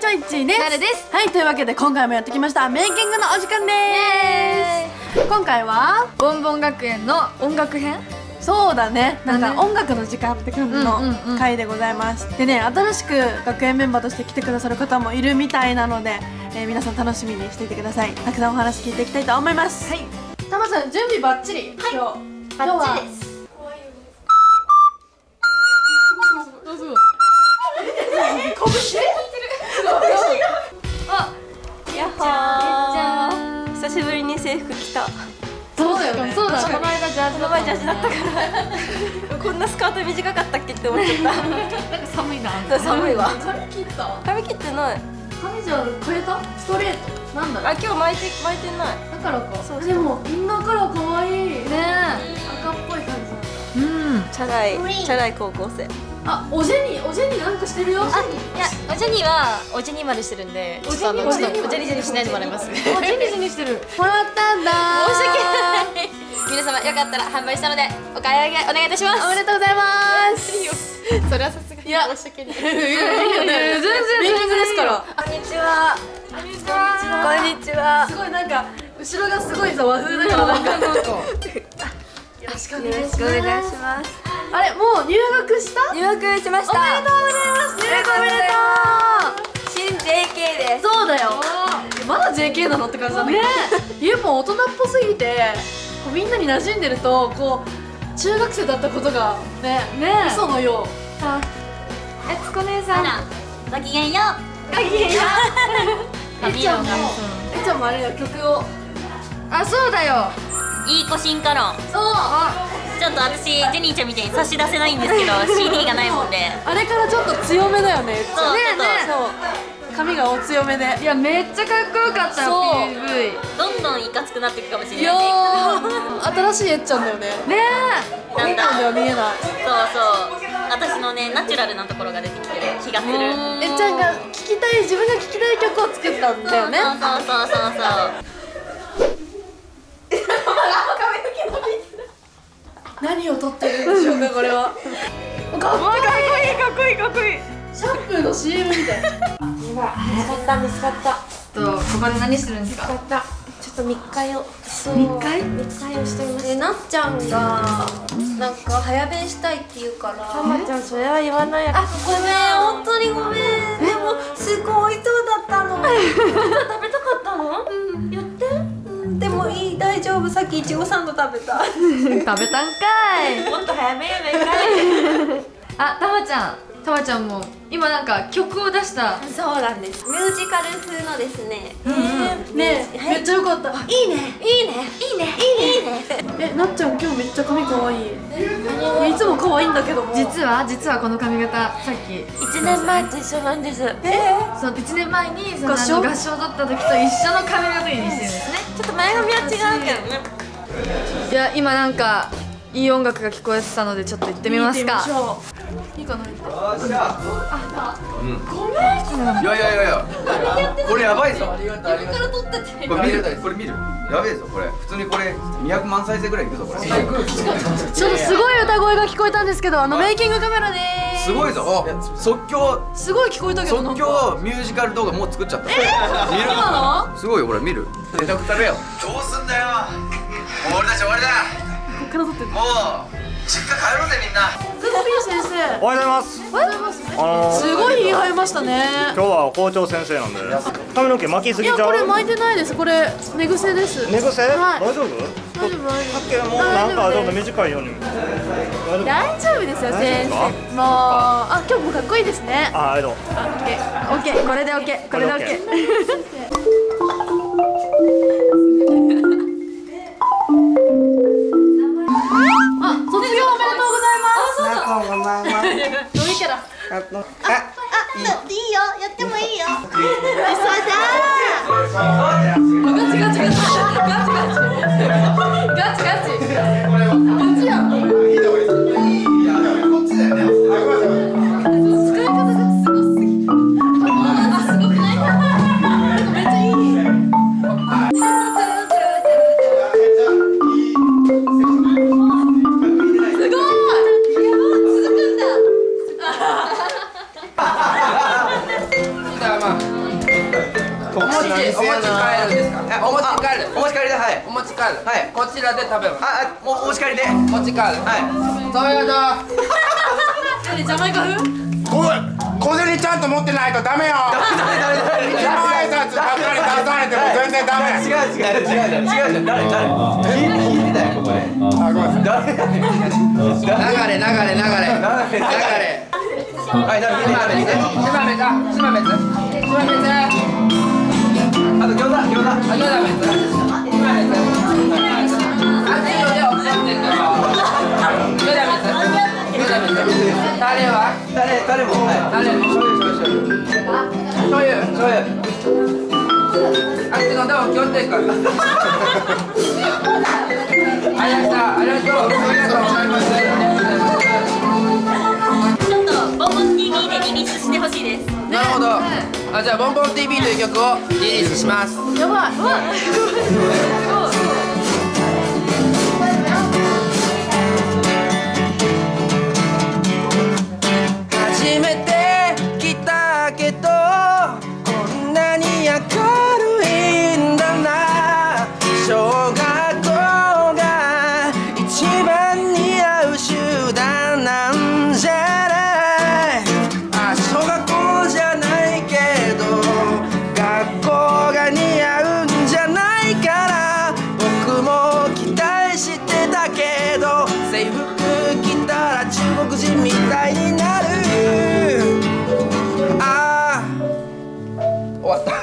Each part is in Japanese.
のいちです。 なるです。 はい、というわけで今回もやってきましたメイキングのお時間です。今回はボンボン学園の音楽編。 そうだね、なんか音楽の時間って感じの回でございます。でね、新しく学園メンバーとして来てくださる方もいるみたいなので、皆さん楽しみにしていてください。たくさんお話聞いていきたいと思います。はい、たまさん準備バッチリ。はい、今日バッチリです。どうぞ。 あ、やっはー。久しぶりに制服着た。 そうだよね。 そうだ。 この間ジャージの前ジャージだったからこんなスカート短かったっけって思っちゃった。 なんか寒いな。 寒いわ。 髪切った？ 髪切ってない。 髪じゃ変えた？ストレート？なんだろう。 あ、今日巻いてない。 だからか。そう。でもインナーカラー可愛い。ねえ。赤っぽい感じなんだ。 うん。 チャラい高校生。 あ、おジェニーなんかしてるよ。 いや、おジェニーはおジェニー丸してるんで、ちょっとおジェニーしないでもらいます。 おジェニーしてる。もらったんだ。 申し訳ない。皆様よかったら販売したのでお買い上げお願いいたします。 おめでとうございます。 それはさすがに申し訳ない。 いいよね。全然メイキングですから。 こんにちは。こんにちは。 すごいなんか後ろがすごいさ和風だからなんか。よろしくお願いします。あれ、もう入学した？ 入学しました。 おめでとうございます。入学おめでとう。 新 JK です。 そうだよ。まだ JK なのって感じだね。ゆうぽん大人っぽすぎて、こうみんなに馴染んでるとこう中学生だったことがね嘘のよう。 さあ、つこ姉さん。 ごきげんよう。 ごきげんよう。 髪色がえちゃんもあれよ、曲を。 あ、そうだよ。 いい子進化論。 そう。 ちょっと私ジェニーちゃんみたいに差し出せないんですけどCD がないもんで。 あれからちょっと強めだよね。 そうね。 そう。髪がお強めで。 いや、めっちゃかっこよかったよ。PV。 どんどんいかつくなっていくかもしれいやないね。 ー、新しいえっちゃんだよね。 ねだんだんでは見えない。 そう私のねナチュラルなところが出てきてる気がする。 えっちゃんが自分が聴きたい曲を作ったんだよね。何を撮ってるんでしょうか、これは。かっこいい。シャンプーの CM みたい。 見つかった。 ここで何してるんですか？ ちょっと密会をしています。 なっちゃんがなんか早弁したいって言うから。 たまちゃんそれは言わないや。 あ、ごめん、本当にごめん。でもすごい人だったの。食べたかったの？言って。でもいい、大丈夫。さっきいちごサンド食べた。 食べたんかい。 もっと早めやないかい。 あ、たまちゃんも今なんか曲を出した。 そうなんです。ミュージカル風のですね。 ねえ、めっちゃ良かった。 いいね。 え、なっちゃん今日めっちゃ髪可愛い。いつも可愛いんだけども。 実はこの髪型さっき 1年前と一緒なんです。 そう1年前にその合唱を取った時と一緒の髪型にしてるんですね。 ちょっと前髪は違うけどね。 いや、今なんかいい音楽が聞こえてたのでちょっと行ってみますか。 いいかな。っていやこれやばいぞ。これ見るやべえぞ。これ普通にこれ200万再生ぐらいいくぞこれ。 ちょっとすごい歌声が聞こえたんですけど、メイキングカメラでーす。 すごいぞ。即興すごい聞こえたけど、 即興ミュージカル動画もう作っちゃった。見る？すごいよ、これ見る。めちゃくちゃだよ。どうすんだよ。もう俺たち終わりだ。 こっから撮ってる。 もう実家帰ろうぜみんな。 グッピー先生。 おはようございます。 すごいひげ生えましたね。 今日は校長先生なんで髪の毛巻きすぎちゃう？ いや、これ巻いてないです。これ寝癖です。 寝癖？ はい。 大丈夫？ 大丈夫。 さっきもうなんかちょっと短いように。 大丈夫ですよ先生。もうあ、今日もかっこいいですね。 ありがとう。 オッケー、これでオッケー、これでオッケー。あ、卒業おめでとうございます。 ありがとうございます。 飲みキャラ。 いいよ、やってもいいよ。 ガチやん。使い方がすごすぎ。すごくない？めっちゃいい。すごい。続くんだ。 お持ち帰りで、はい。 お持ち帰る。 はい。 こちらで食べます。 もうお持ち帰りで。 持ち帰る。 はい。 そうよだ。 ジャマイカ風？ 小銭ちゃんと持ってないとダメよ。自己挨拶ばっかり出されても全然ダメ。 違う。誰？聞いてたよここで。 あ、ごめんなさい。 誰？ 流れ。 はい、誰？ 島別。 あと餃子。誰も。はい。醤油。 あっちのでも気をつけてください。ありがとうございます。 ちょっとボンボン TV でリリースしてほしいです。 なるほど。じゃあボンボン TV という曲をリリースします。 やばい。 初めて来たけどこんなに明るいんだな。小学校が一番似合う集団なんじゃない。小学校じゃないけど学校が似合うんじゃないから僕も期待してたけど制服着たら中国人みたいになる。終わった。ボンボン TV です。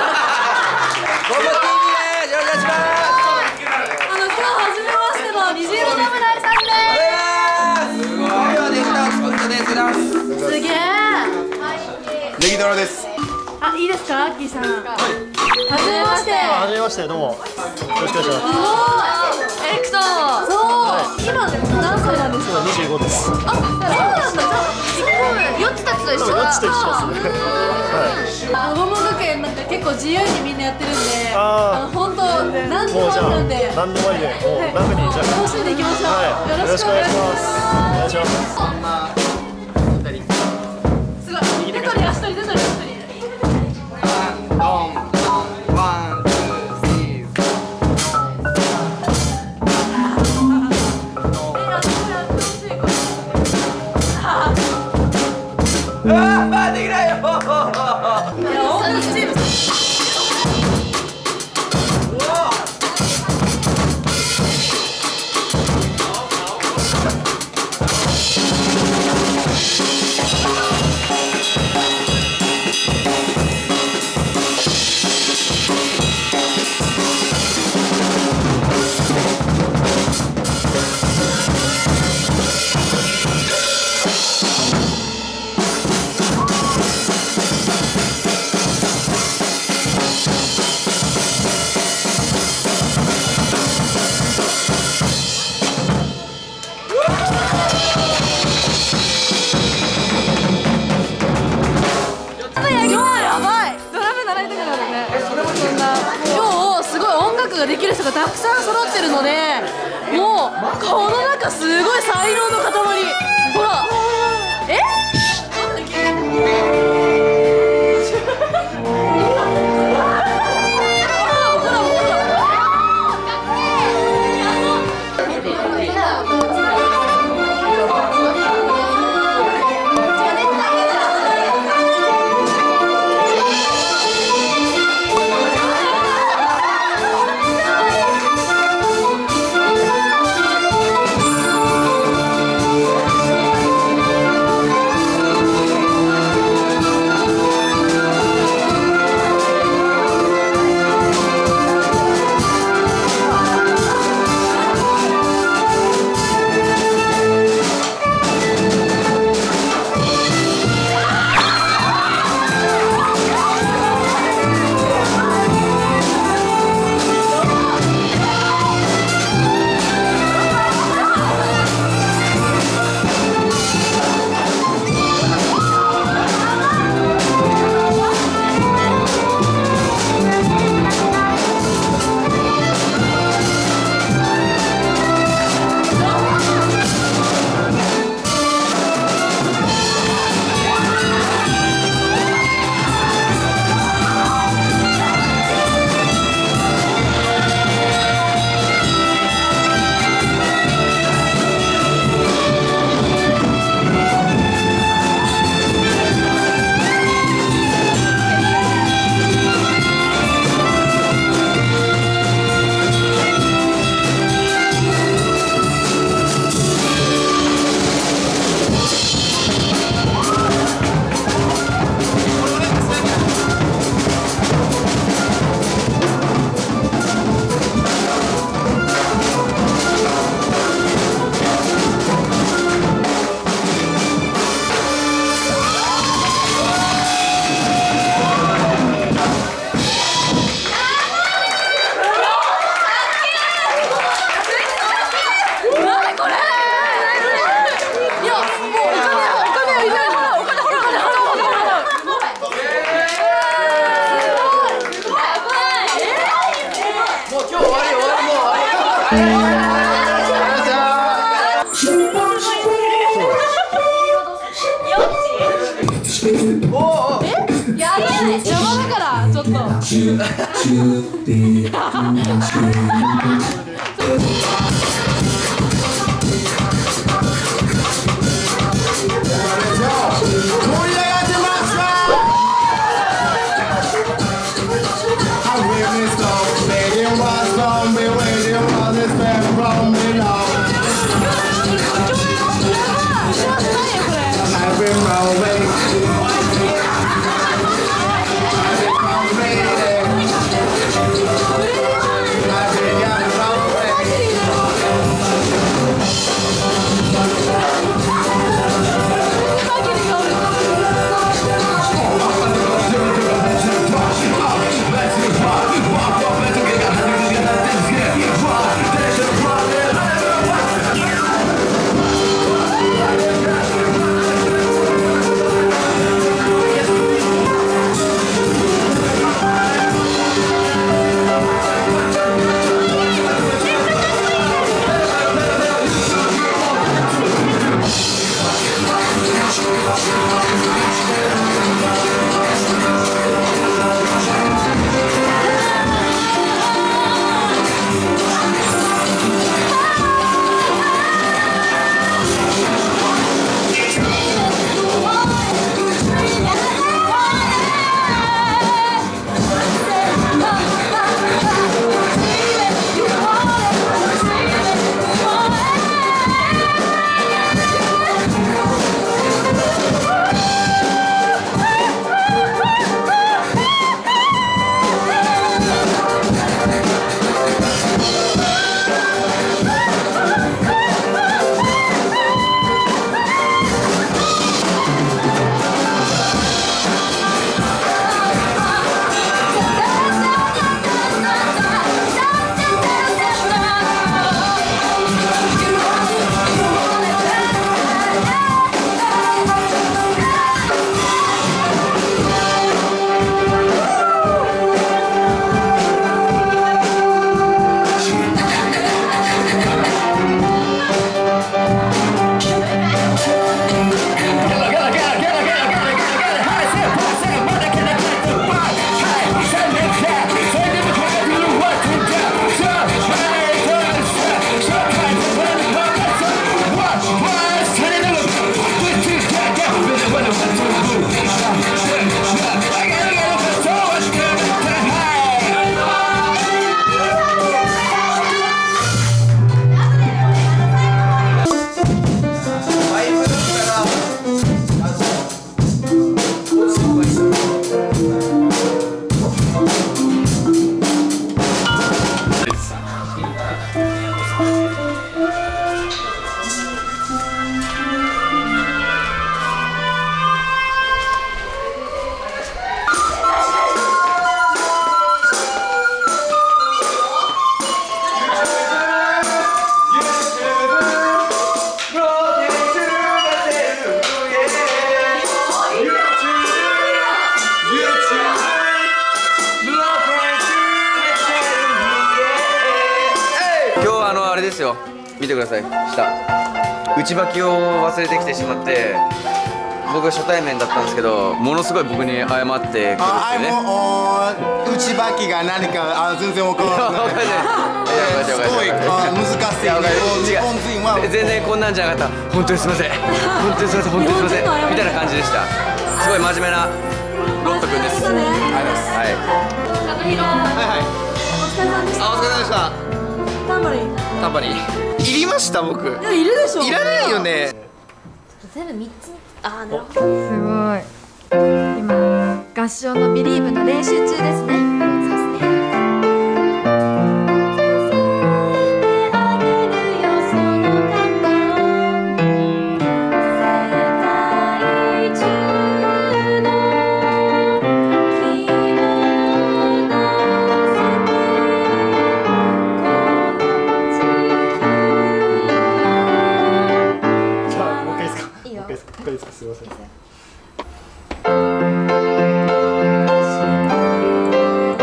よろしくお願いします。 今日初めましての虹色侍さんすごいよ、できたスポットです。 です。すげえ。 ネギトロです。 あ、いいですか、アッキーさん。初めまして。 はじめまして、どうも。よろしくお願いします。 エレクトー。そう。今何歳なんですか。 25です。 あ、そうなんだ。じゃあヨッチたちと一緒だ。 ヨッチと一緒ですね。 ボンボン学園なんか結構自由にみんなやってるんで、本当何でもありなんで。 何でもありで、もう楽にじゃあ楽しんでいきましょう。よろしくお願いします。すごい。出とり足取り。 できないよ。 ができる人がたくさん揃ってるので、もうこの中すごい才能の塊。ほら、 邪魔だからちょっと。 ですよ、見てください、下内履きを忘れてきてしまって、僕初対面だったんですけど、ものすごい僕に謝ってくるってね。 内履きが何か全然分からない。すごい難しい。日本人は全然こんなんじゃなかった。本当にすみません。本当にすみません。本当にすみません。みたいな感じでした。すごい真面目なロット君です。はい。 はい。お疲れ様でした。お疲れ様でした。タンバリン。タンバリン。いりました僕。 いやいるでしょ。 いらないよね。 全部3つ。あーなるほど。 すごい。今合唱のビリーブの練習中ですね。 すいません。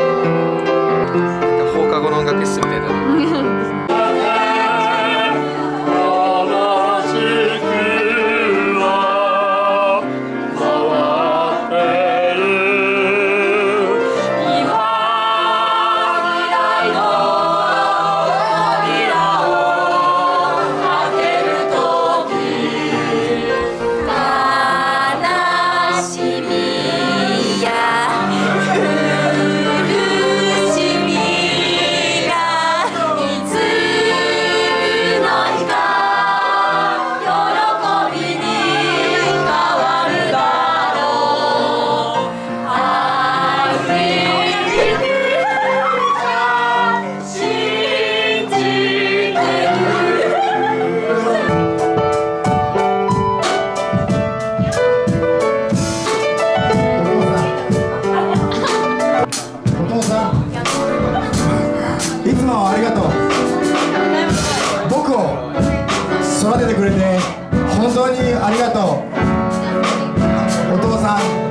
ありがとう。僕を育ててくれて本当にありがとう。お父さん